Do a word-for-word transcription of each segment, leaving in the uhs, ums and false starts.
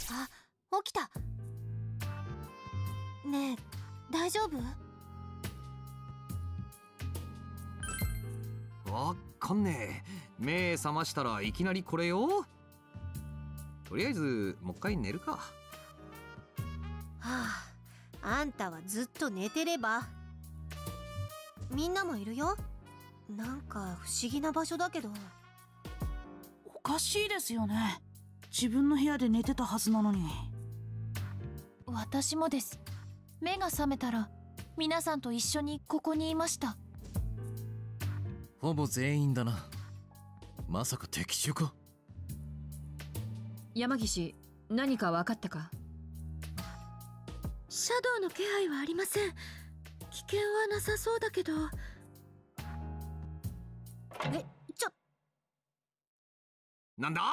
あ、起きた。ねえ、大丈夫？ わかんねえ。目覚ましたらいきなりこれよ。とりあえずもう一回寝るか。はあ、あんたはずっと寝てれば。みんなもいるよ。なんか不思議な場所だけど。 おかしいですよね。自分の部屋で寝てたはずなのに。 私もです。目が覚めたら皆さんと一緒にここにいました。 ほぼ全員だな。まさか敵中か？ 山岸、何か分かったか？ シャドウの気配はありません。危険はなさそうだけど。え、ちょ。 なんだ？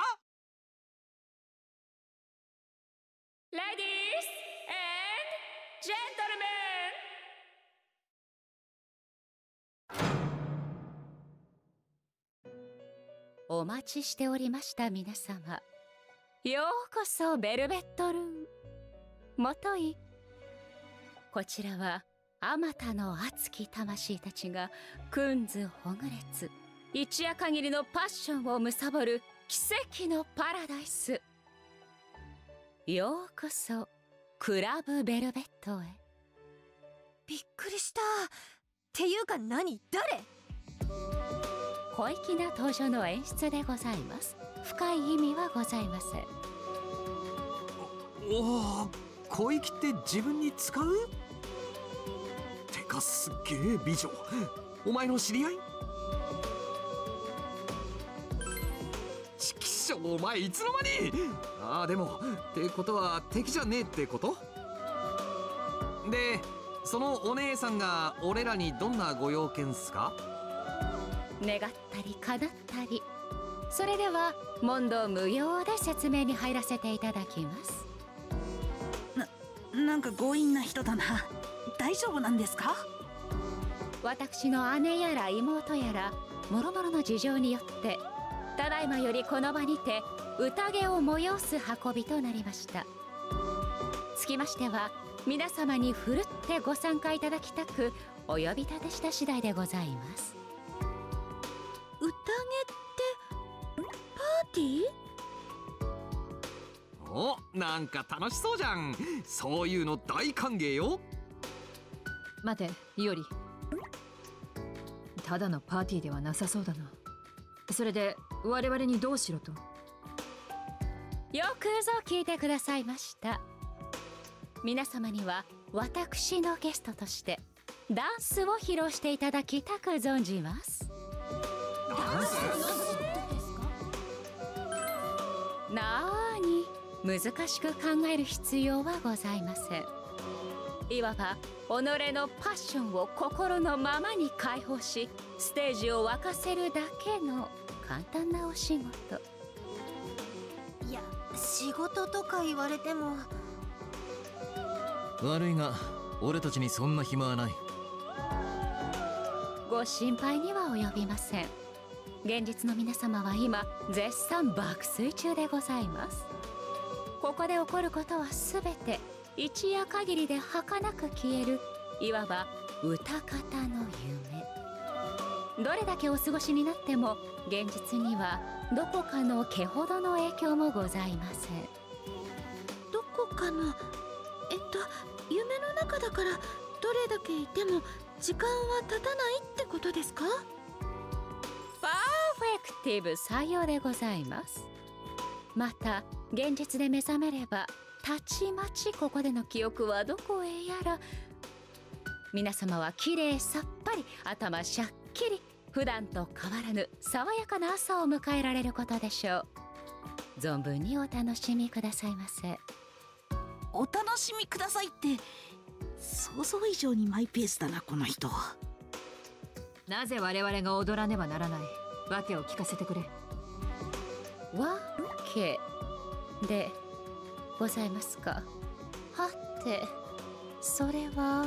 レディース&ジェントルメン、お待ちしておりました皆様。ようこそベルベットルーム。もとい、こちらはあまたの熱き魂たちがくんずほぐれつ一夜限りのパッションを貪る奇跡のパラダイス。ようこそクラブベルベットへ。 びっくりした。っていうか何？誰？ 小粋な登場の演出でございます。深い意味はございません。 おお、小粋って自分に使う？てかすっげえ美女。お前の知り合い？ちきしょう、お前いつの間に。ああ、でもってことは敵じゃねえってこと？で、そのお姉さんが俺らにどんなご用件っすか？ 願ったり叶ったり。それでは問答無用で説明に入らせていただきます。 な、なんか強引な人だな。大丈夫なんですか？ 私の姉やら妹やらもろもろの事情によってただいまよりこの場にて宴を催す運びとなりました。つきましては皆様にふるってご参加いただきたくお呼び立てした次第でございます。 宴ってパーティー？ お、なんか楽しそうじゃん。そういうの大歓迎よ。 待て、イオリ。ただのパーティーではなさそうだな。それで我々にどうしろと？ よくぞ聞いてくださいました。皆様には私のゲストとしてダンスを披露していただきたく存じます。 ダンス？ なーに難しく考える必要はございません。いわば己のパッションを心のままに解放しステージを沸かせるだけの簡単なお仕事。 いや、仕事とか言われても。 悪いが俺たちにそんな暇はない。 ご心配には及びません。現実の皆様は今絶賛爆睡中でございます。ここで起こることは全て一夜限りで儚く消える、いわば歌方の夢。どれだけお過ごしになっても現実にはどこかの毛ほどの影響もございません。 どこかの、えっと夢の中だからどれだけいても時間は経たないってことですか？ パーフェクティブ採用でございます。また現実で目覚めればたちまちここでの記憶はどこへやら。皆様はきれいさっぱり頭シャッキリ普段と変わらぬ爽やかな朝を迎えられることでしょう。存分にお楽しみくださいませ。 お楽しみくださいって想像以上にマイペースだなこの人。 なぜ我々が踊らねばならない？訳を聞かせてくれ。 わけでございますか。はて、それは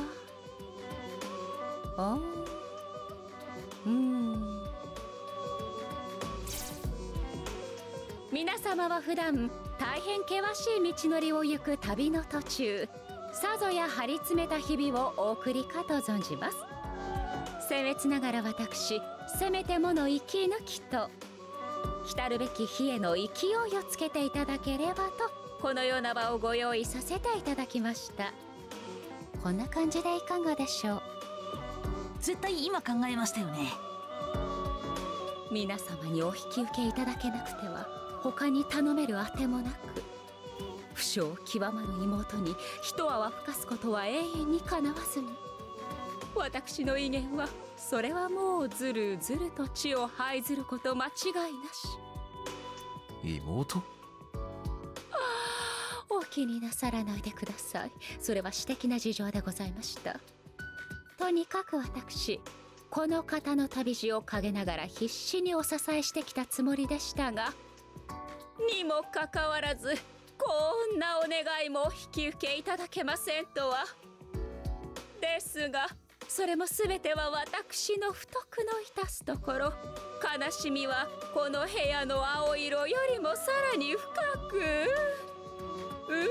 あうーん皆様は普段大変険しい道のりを行く旅の途中、さぞや張り詰めた日々をお送りかと存じます。僭越ながら私、せめてもの息抜きと来るべき日への勢いをつけていただければと、このような場をご用意させていただきました。こんな感じでいかがでしょう。 絶対今考えましたよね。 皆様にお引き受けいただけなくては他に頼めるあてもなく、不祥極まる妹に一泡吹かすことは永遠にかなわずに、私の威厳はそれはもうずるずると地を這いずること間違いなし。 妹？ お気になさらないでください。それは私的な事情でございました。とにかく私、この方の旅路を陰ながら必死にお支えしてきたつもりでしたが、にもかかわらずこんなお願いも引き受けいただけませんとは。ですがそれも全ては私の不徳の致すところ。悲しみはこの部屋の青色よりもさらに深く、うーう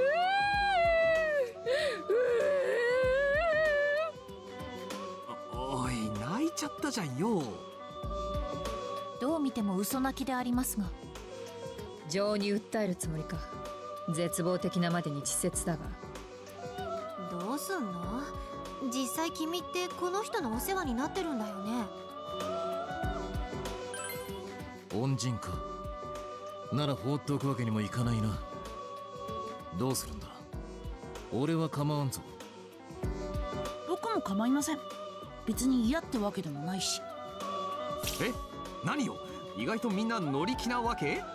ーおい、泣いちゃったじゃんよ。 どう見ても嘘泣きでありますが。 情に訴えるつもりか。絶望的なまでに稚拙だが。 どうすんの？実際君ってこの人のお世話になってるんだよね。 恩人か。なら放っておくわけにもいかないな。どうするんだ？俺は構わんぞ。 僕も構いません。別に嫌ってわけでもないし。 え、何よ、意外とみんな乗り気なわけ？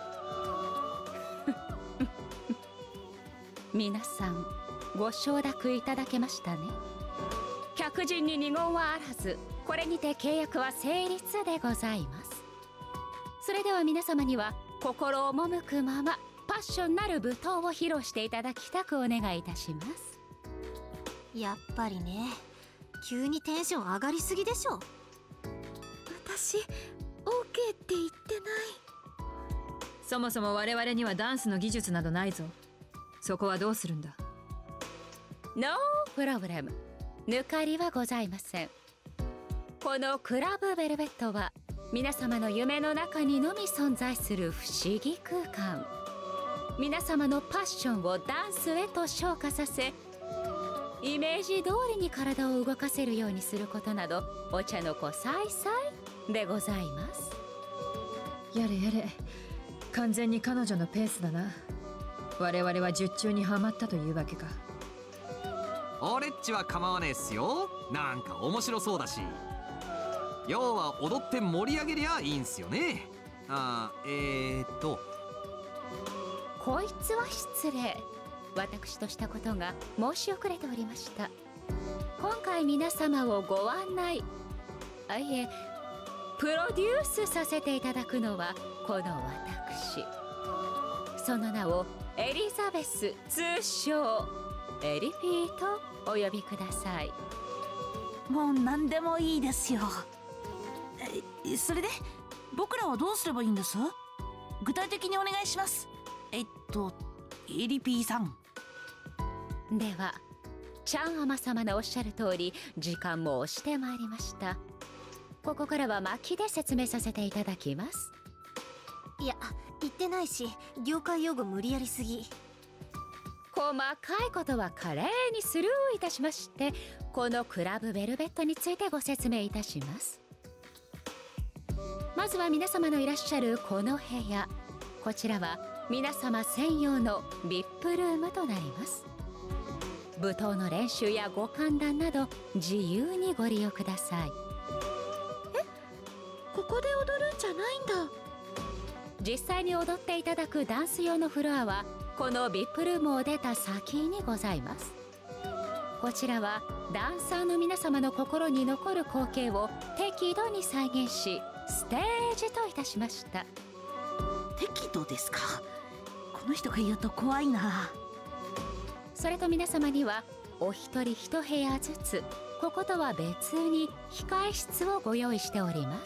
皆さんご承諾いただけましたね。客人に二言はあらず、これにて契約は成立でございます。それでは皆様には心赴くままパッションなる舞踏を披露していただきたくお願いいたします。 やっぱりね、急にテンション上がりすぎでしょ。私 オーケー って言ってない。 そもそも我々にはダンスの技術などないぞ。そこはどうするんだ？ ノープロブレム。抜かりはございません。このクラブベルベットは皆様の夢の中にのみ存在する不思議空間。皆様のパッションをダンスへと昇華させ、イメージ通りに体を動かせるようにすることなど、お茶の子さいさいでございます。 やれやれ、完全に彼女のペースだな。我々は術中にはまったというわけか。 俺っちは構わねえっすよ。なんか面白そうだし。要は踊って盛り上げりゃいいんすよね。あーえー、っとこいつは失礼。私としたことが申し遅れておりました。今回皆様をご案内、あいえプロデュースさせていただくのはこの私。その名をエリザベス、通称エリピーとお呼びください。 もう何でもいいですよ。え、それで僕らはどうすればいいんです？具体的にお願いします。えっとエリピーさん。 ではチャンアマ様のおっしゃる通り、時間も押してまいりました。ここからは巻きで説明させていただきます。 いや、言ってないし、業界用語無理やりすぎ。 細かいことは華麗にスルーいたしまして、このクラブベルベットについてご説明いたします。まずは皆様のいらっしゃるこの部屋、こちらは皆様専用の ブイアイピー ルームとなります。舞踏の練習やご歓談など自由にご利用ください。 え、ここで踊るんじゃないんだ。 実際に踊っていただくダンス用のフロアはこの ブイアイピー ルームを出た先にございます。こちらはダンサーの皆様の心に残る光景を適度に再現し、ステージといたしました。 適度ですか。この人が言うと怖いな。 それと皆様にはお一人一部屋ずつ、こことは別に控え室をご用意しております。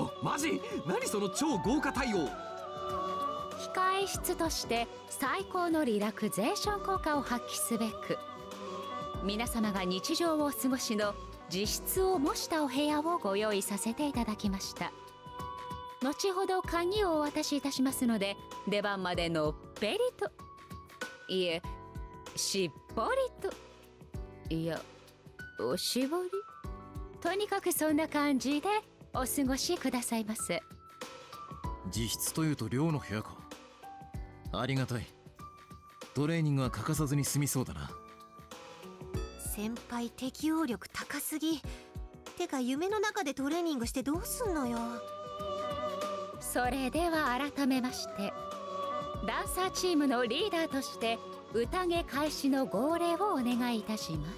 お、マジ？何その超豪華対応。 控会室として最高のリラクゼーション効果を発揮すべく、皆様が日常をお過ごしの自室を模したお部屋をご用意させていただきました。後ほど鍵をお渡しいたしますので、出番までのっぺりと、いえしっぽりと、いやおしぼり、とにかくそんな感じでお過ごしくださいませ。 自室というと寮の部屋か。ありがたい。トレーニングは欠かさずに済みそうだな。 先輩適応力高すぎ。てか夢の中でトレーニングしてどうすんのよ。 それでは改めまして、ダンサーチームのリーダーとして宴開始の号令をお願いいたします。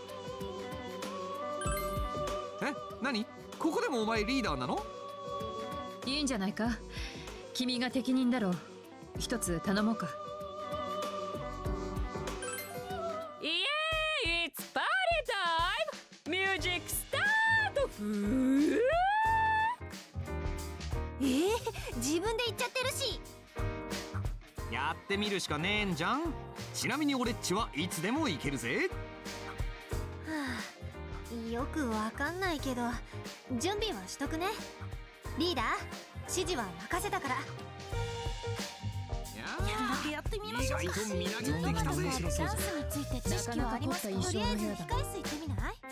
え、何？ここでもお前リーダーなの？ いいんじゃないか。君が適任だろう。一つ頼もうか。 イエーイ、It's party time! ミュージックスタート！ふーえー、自分で言っちゃってるし。 やってみるしかねえんじゃん。ちなみに俺っちはいつでもいけるぜ。 はあ、よくわかんないけど準備はしとくね。リーダー、指示は任せたから。 いややるだけやってみましょうか。 意外とみなぎってきたぜ。 ダンスについて知識はありますか？とりあえず控え室行ってみない？